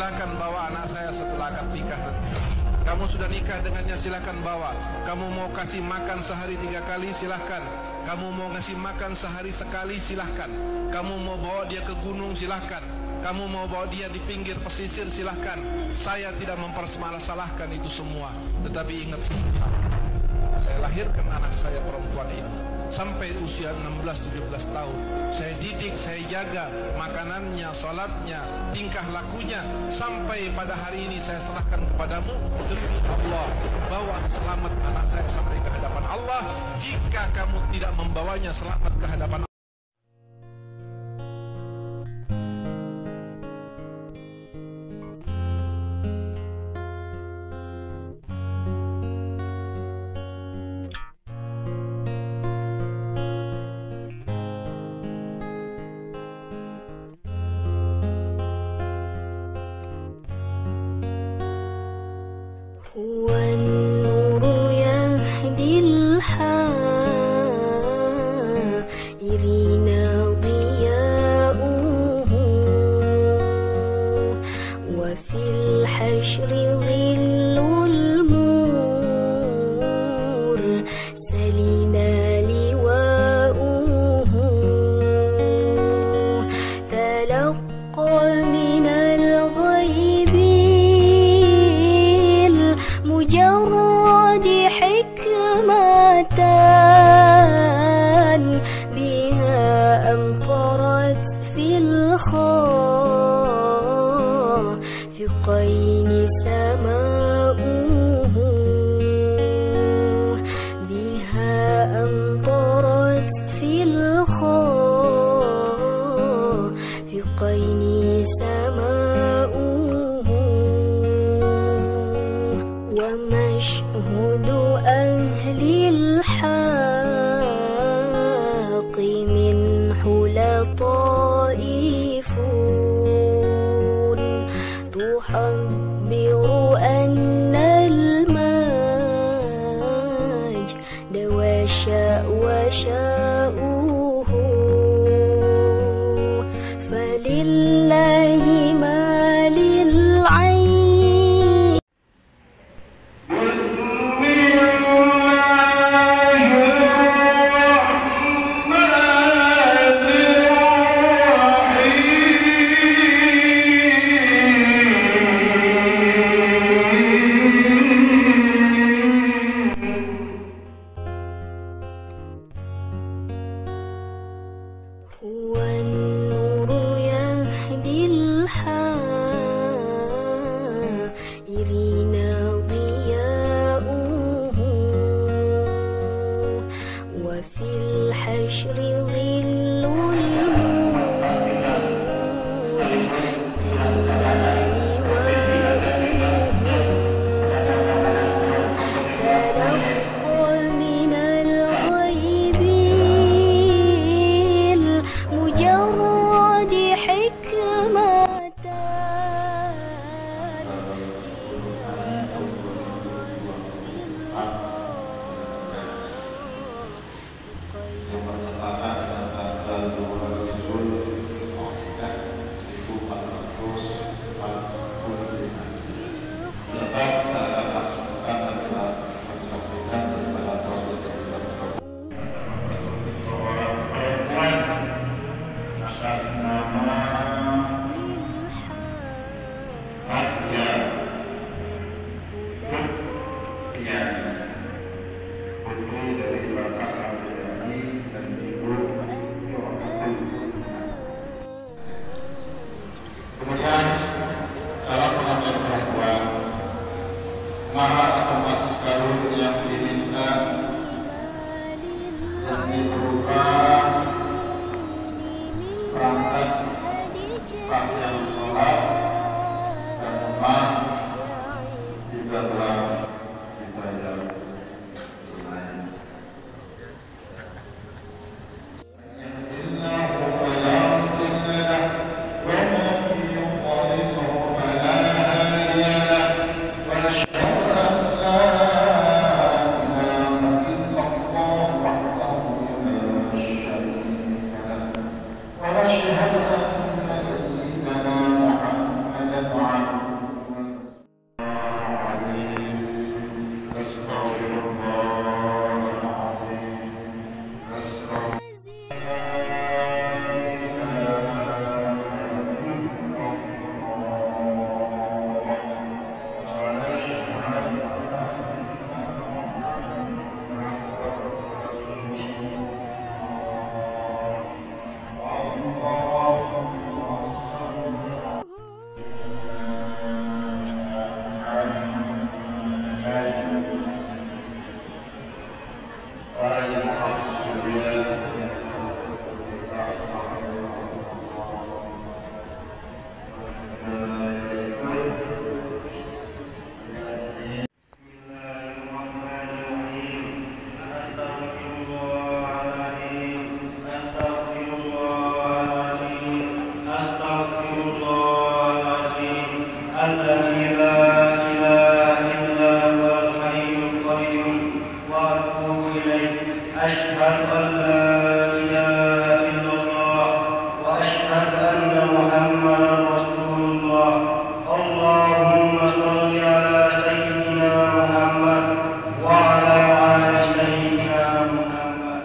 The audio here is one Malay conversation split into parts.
silakan bawa anak saya setelah akad nikah nanti. Kamu sudah nikah dengannya, silakan bawa. Kamu mau kasih makan sehari 3 kali, silahkan. Kamu mau ngasih makan sehari sekali, silahkan. Kamu mau bawa dia ke gunung, silahkan. Kamu mau bawa dia di pinggir pesisir, silahkan. Saya tidak mempermasalahkan itu semua. Tetapi ingat, saya lahirkan anak saya perempuan ini sampai usia 16-17 tahun. Saya didik, saya jaga makanannya, sholatnya, tingkah lakunya, sampai pada hari ini saya serahkan kepadamu demi Allah. Bawa selamat anak saya sampai ke hadapan Allah. Jika kamu tidak membawanya selamat ke hadapan Allah, والنور يهدي الحائرين ضياؤه وفي الحشر ظل المرسلين لواؤه تلقى من الغيب مجرد حكمة بها أمطرت في الخافقين سماؤه بها أمطرت في الخافقين سماؤه ومشهد أهل الحق من حلطائف تحبر أن المجد وشاؤه فلله ما للعين. والنور يهدي الحائرين ضياؤه وفي الحشر ظل المرسلين تلقى من الغيب مجرد حكمة Kemudian calon pengantin perempuan mahar atau mas kawin yang diminta yakni berupa perangkat pakaian sholat dan emas 3 gram dibayar. الذي لا إله إلا هو الحي القيوم وأتوب إليه. أشهد أن لا إله إلا الله وأشهد أن محمدا رسول الله. اللهم صل على سيدنا محمد وعلى آل سيدنا محمد.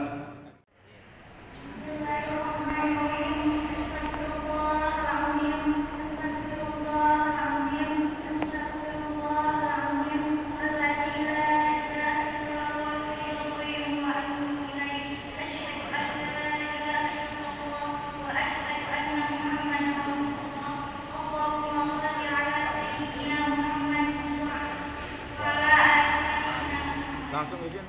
Langsung izin.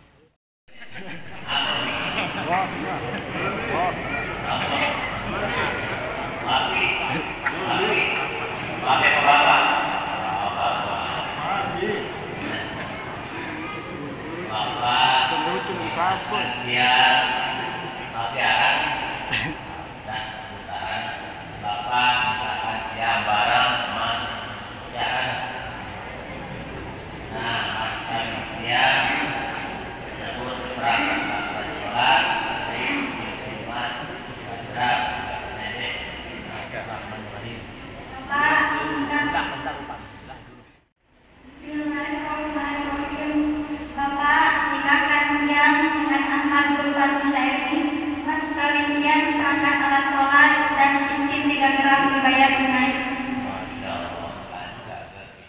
Bapak nikahkan yang dengan amal berupa syairi, mas kawinnya seperangkat alat sholat dan cincin 3 gram dibayar tunai. Masya Allah, lancar.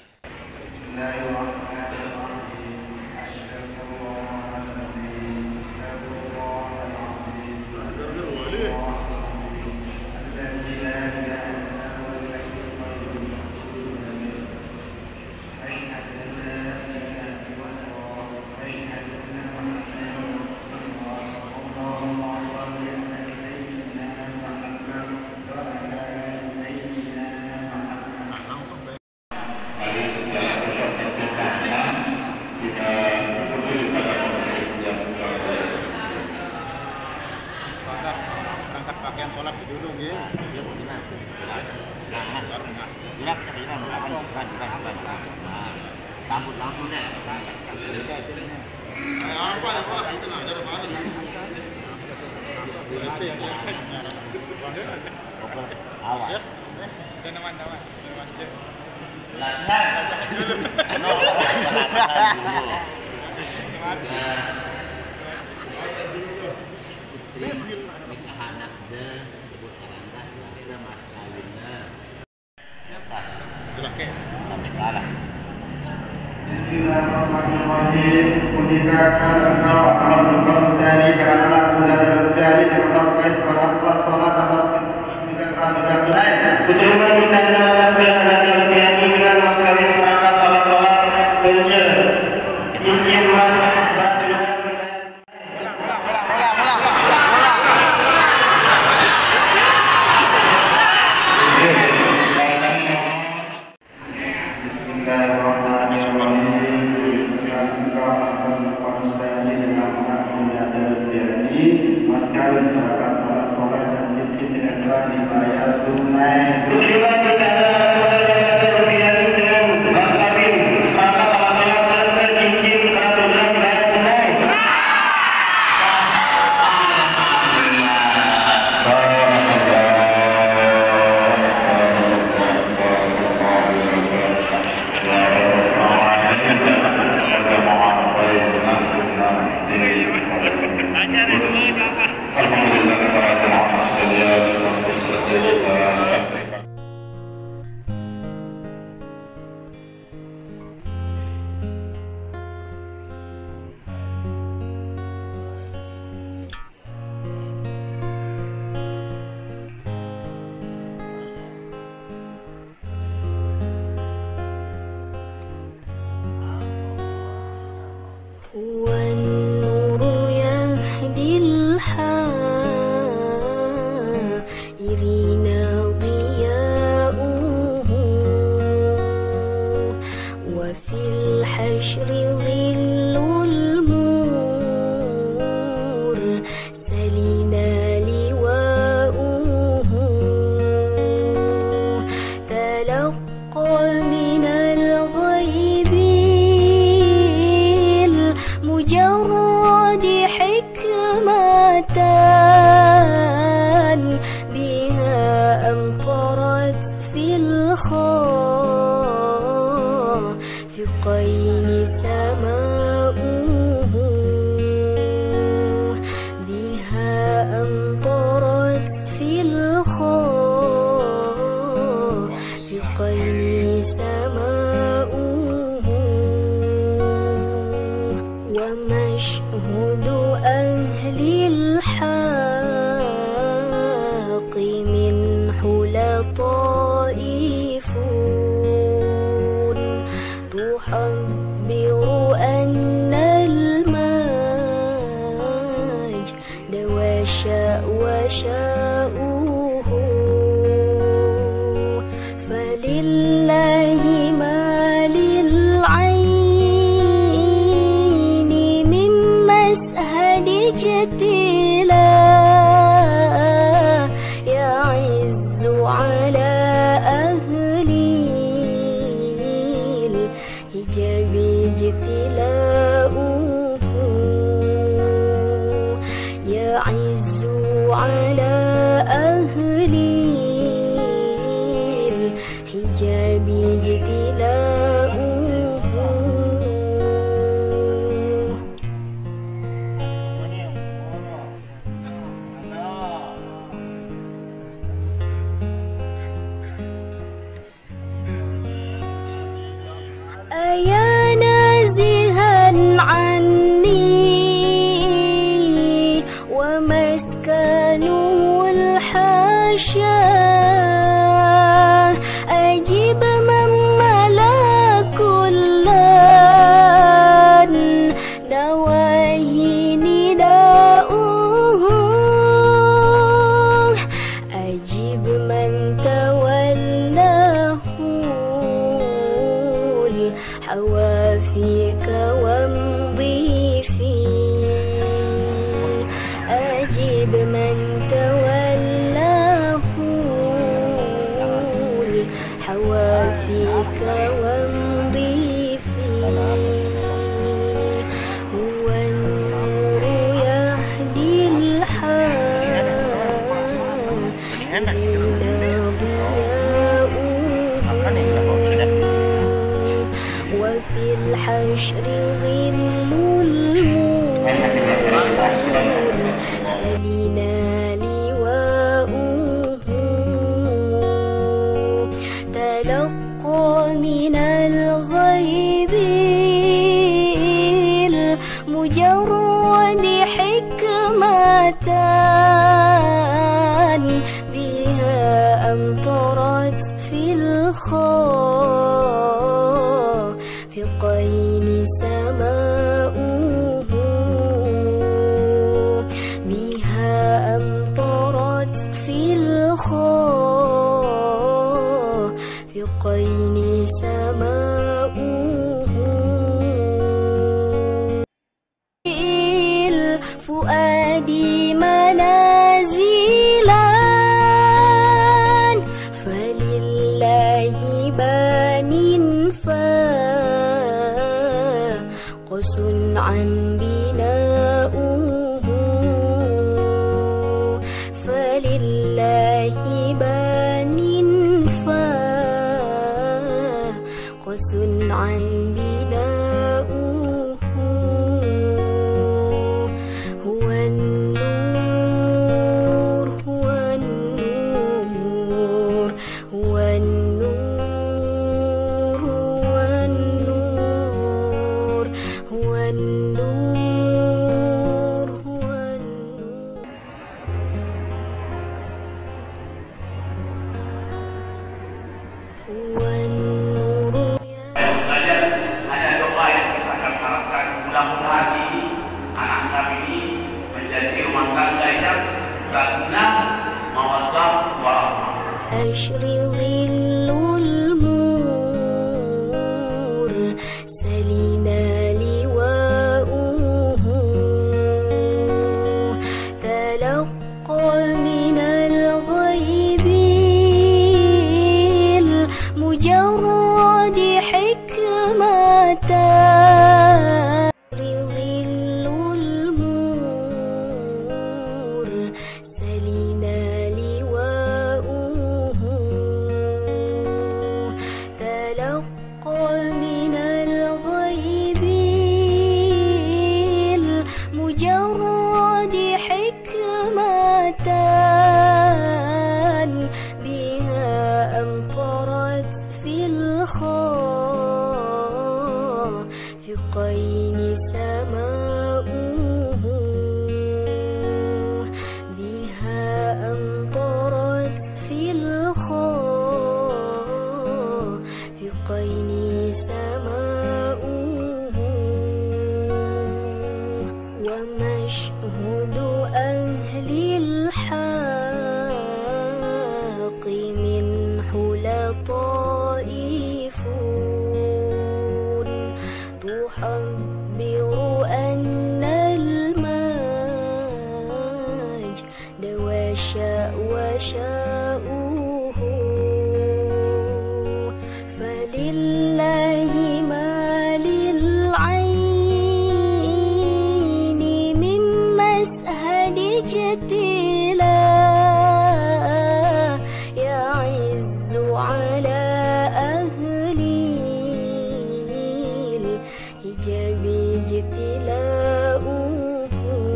Berangkat pakaian sholat dulu gitu. Sambut langsung deh. Apa ada Pak? Itu nggak ada Pak. Awas. Teman-teman. Latihan. Bismillahirrahmanirrahim. Kunikahkan engkau akan berkongsi karena anak muda dari berkongsi pada kelas sholat atas kuterima nikahnya hati hati dengan mas kawin seperangkat alat sholat cincin emas والنور يهدي الحائرين ضياؤه وفي الحشر ظل المرسلين لواؤه تلقى من الغيب المجرد حكمة بها أمطرت في الخافقين سماؤه بها أمطرت في الخافقين سماؤه ومشهد أهل الحق من حلى طائف تحبر أن المجد وشاؤه فلله ما للعين من مسهد جتلا يعز على أهل الحجاب اجتلاؤه يعز على أهل الحجاب اجتلاؤه أيا نازها عني ومسكنه الحاشا أجيب من ملا كلا نواهي نداؤه أجيب من تولاه حوافيك وامضي فيه أجيب من تولاه حوافيك وامضي فيه هو النور يهدي الحائرين وفي الحشر ظل المرسلين لواؤه تلقى من الغيب المجرد حكمة بها أمطرت في الخافقين سماؤه بها أمطرت في الخافقين سماؤه الفؤاد منازلا فلله بان فاقس عن بناؤه فلله بان فاقس عن بناؤه هو النور هو النور هو النور هو النور هو النور هو النور هو النور ada doa المجرد حكمتان ظل المرسلين لواؤه تلقى من الغيب المجرد حكمتان بها أمطرت في الخافقين سماؤه بها أمطرت في الخافقين سماؤه ومشهد أهل الحق من حلى طائف تحبر أن المجد وشاؤه فلله ما للعين من مسهد اجتلاء يعز على أهل الحجاب اجتلاؤه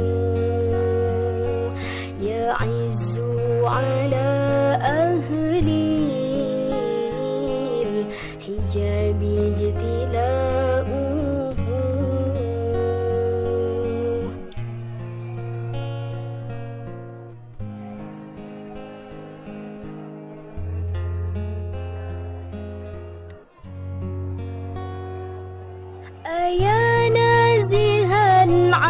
يعز على أهل الحجاب اجتلاؤه أيا نازها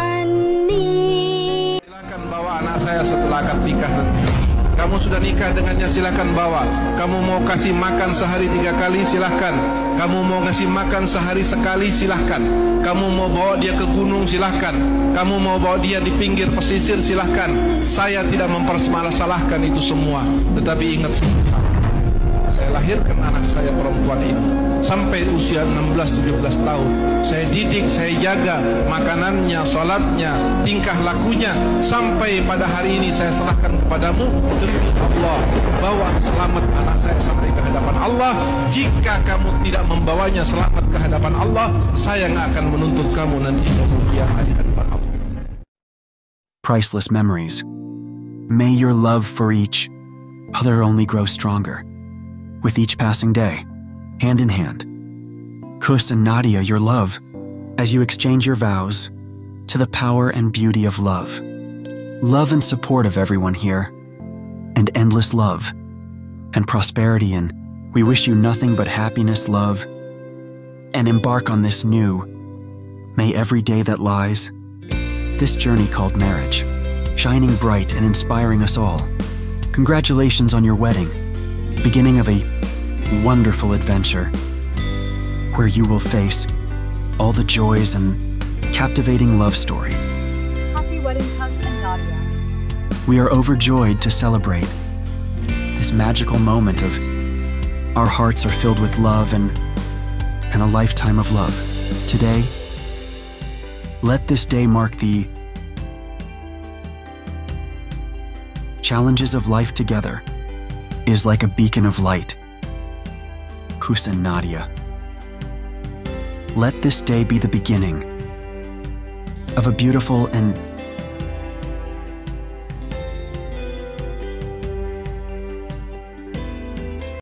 عني. Silakan bawa anak saya setelah akad nikah nanti. Kamu sudah nikah dengannya, silakan bawa. Kamu mau kasih makan sehari 3 kali, silahkan. Kamu mau ngasih makan sehari sekali, silahkan. Kamu mau bawa dia ke gunung, silahkan. Kamu mau bawa dia di pinggir pesisir, silahkan. Saya tidak mempermasalahkan itu semua. Tetapi ingat, saya lahirkan anak saya perempuan ini sampai usia 16-17 tahun. Saya didik, saya jaga makanannya, salatnya, tingkah lakunya, sampai pada hari ini saya serahkan kepadamu. Demi Allah, bawa selamat anak saya sampai ke hadapan Allah. Jika kamu tidak membawanya selamat ke hadapan Allah, saya akan menuntut kamu nanti kemudian hari di hadapan Allah. Priceless memories. May your love for each other only grow stronger. With each passing day, hand in hand. Kus and Nadia, your love, as you exchange your vows to the power and beauty of love. Love and support of everyone here, and endless love and prosperity, and we wish you nothing but happiness, love, and embark on this new, may every day that lies, this journey called marriage, shining bright and inspiring us all. Congratulations on your wedding, beginning of a wonderful adventure where you will face all the joys and captivating love story. Happy wedding, Kus and Nadia. We are overjoyed to celebrate this magical moment of our hearts are filled with love and a lifetime of love. Today, let this day mark the challenges of life together is like a beacon of light. Kus and Nadia. Let this day be the beginning of a beautiful and